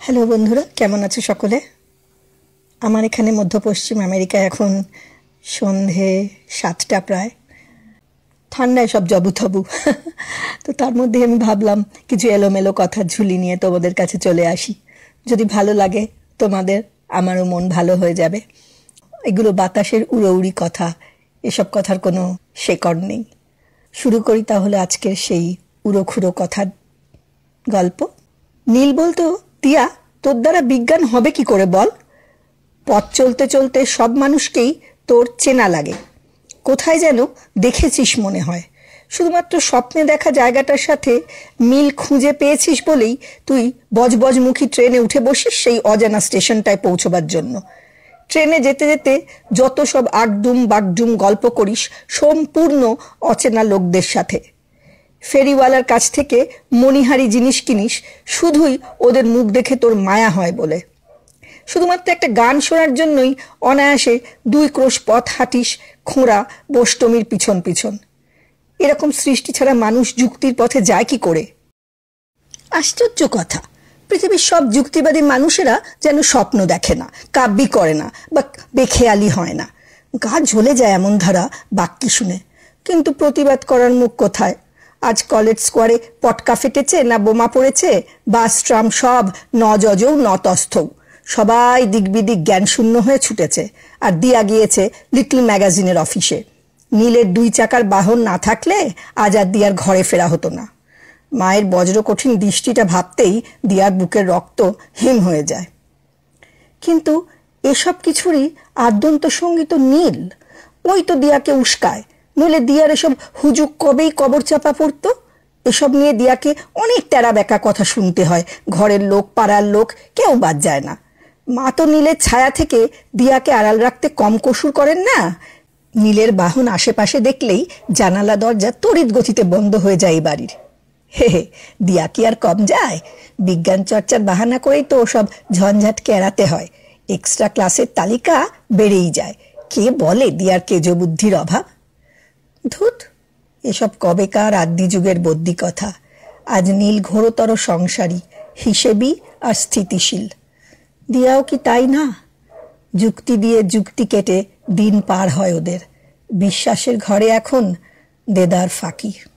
Hello বন্ধুরা, কেমন আছো সকলে? আমার এখানে মধ্য পশ্চিম আমেরিকায় এখন সন্ধে 7টা প্রায়। ঠান্ডায় সব জবুথবু। তো তার মধ্যে আমি ভাবলাম কিছু এলোমেলো কথার ঝুলি নিয়ে তোমাদের কাছে চলে আসি। যদি ভালো লাগে তোমাদের, আমারও মন ভালো হয়ে যাবে। এগুলো বাতাসের উড়োউড়ি কথা, এসব কথার কোনো শেকড় নেই। শুরু করি তাহলে আজকের সেই উড়োখুড়ো কথার গল্প। নীল বলতো, টিয়া, তোর দ্বারা বিজ্ঞান হবে কি করে বল? পথ চলতে চলতে সব মানুষকেই তোর চেনা লাগে, কোথায় যেন দেখেছিস মনে হয়। শুধুমাত্র স্বপ্নে দেখা জায়গাটার সাথে মিল খুঁজে পেয়েছিস বলেই তুই বজবজমুখী ট্রেনে উঠে বসিস সেই অজানা স্টেশনটায় পৌঁছবার জন্য। ট্রেনে যেতে যেতে যত সব আগডুম বাগডুম গল্প করিস সম্পূর্ণ অচেনা লোকদের সাথে। ফেরিওয়ালার কাছ থেকে মণিহারি জিনিস কিনিস শুধুই ওদের মুখ দেখে তোর মায়া হয় বলে। শুধুমাত্র একটা গান শোনার জন্যই অনায়াসে 2 ক্রোশ পথ হাঁটিস খোঁড়া বোষ্টমীর পিছন পিছন। এরকম সৃষ্টি ছাড়া মানুষ যুক্তির পথে যায় কি করে? আশ্চর্য কথা, পৃথিবীর সব যুক্তিবাদী মানুষেরা যেন স্বপ্ন দেখে না, কাব্যি করে না, বা বেখেয়ালি হয় না। গা জ্বলে যায় এমন ধারা বাক্যি শুনে। কিন্তু প্রতিবাদ করার মুখ কোথায়? আজ কলেজ স্কোয়ারে পটকা ফেটেছে না বোমা পড়েছে, বাস ট্রাম সব নজও নতস্থও, সবাই দিকবিদিক জ্ঞান শূন্য হয়ে ছুটেছে। আর দিয়া গিয়েছে লিটল ম্যাগাজিনের অফিসে। নীলের 2 চাকার বাহন না থাকলে আজ আর দিয়ার ঘরে ফেরা হতো না। মায়ের বজ্র কঠিন দৃষ্টিটা ভাবতেই দিয়ার বুকের রক্ত হিম হয়ে যায়। কিন্তু এসব কিছুরই আদ্যন্ত সঙ্গী তো নীল। ওই তো দিয়াকে উস্কায়, নইলে দিয়ার এসব হুজুক কবেই কবর চাপা পড়তো। এসব নিয়ে দিয়াকে অনেক টেরা বেকা কথা শুনতে হয়। ঘরের লোক, পাড়ার লোক, কেউ বাদ যায় না। মা তো নীলের ছায়া থেকে দিয়াকে আড়াল রাখতে কম কসুর করেন না। নীলের বাহন আশেপাশে দেখলেই জানালা দরজা তড়িৎ গতিতে বন্ধ হয়ে যায় এই বাড়ির। হে হে, দিয়া কি আর কম যায়? বিজ্ঞান চর্চার বাহানা করেই তো সব ঝঞ্ঝাটকে এড়াতে হয়। এক্সট্রা ক্লাসের তালিকা বেড়েই যায়। কে বলে দিয়ার কেজো বুদ্ধির অভাব? ধুত, এসব কবেকার আদি যুগের বদ্যি কথা। আজ নীল ঘোরতর সংসারী, হিসেবি আর স্থিতিশীল। দিয়াও কি তাই না? যুক্তি দিয়ে যুক্তি কেটে দিন পার হয় ওদের। বিশ্বাসের ঘরে এখন দেদার ফাঁকি।